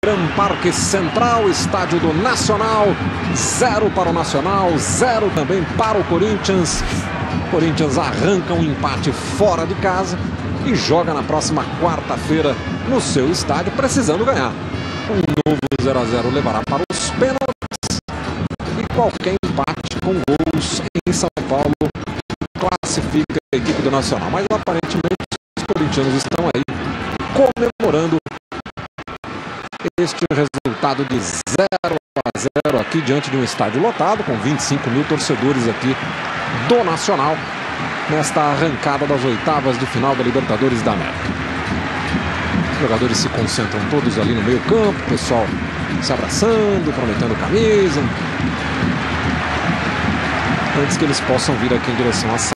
Parque Central, estádio do Nacional. 0 para o Nacional, 0 também para o Corinthians. O Corinthians arranca um empate fora de casa e joga na próxima quarta-feira no seu estádio, precisando ganhar. Um novo 0 a 0 levará para os pênaltis e qualquer empate com gols em São Paulo classifica a equipe do Nacional. Mas aparentemente os corintianos estão aí comemorando este resultado de 0 a 0 aqui diante de um estádio lotado com 25 mil torcedores aqui do Nacional nesta arrancada das oitavas de final da Libertadores da América. Os jogadores se concentram todos ali no meio campo, o pessoal se abraçando, prometendo camisa, antes que eles possam vir aqui em direção à